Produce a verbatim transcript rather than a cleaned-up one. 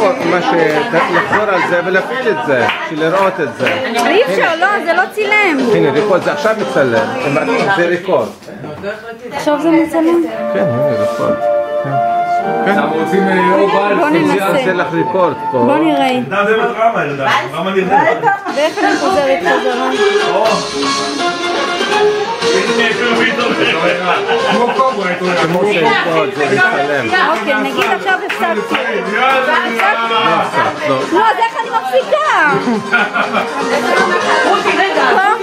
לחזור על זה ולהפעיל את זה, לראות את זה. אי אפשר, לא, זה לא צילם. הנה, ריקוד, זה עכשיו מצלם. זה ריקוד. עכשיו זה מצלם? כן, הנה, ריקוד. בוא ננסה. זה לך ריקוד פה. בוא נראה. ילדה זה בדרמה, ילדה. למה נראה? ואיך אני חוזרת חזרה? כמו שריקוד, זה מצלם. אוקיי, נגיד עכשיו הפסקתי. לא, לא, אז איך אני מפסיקה?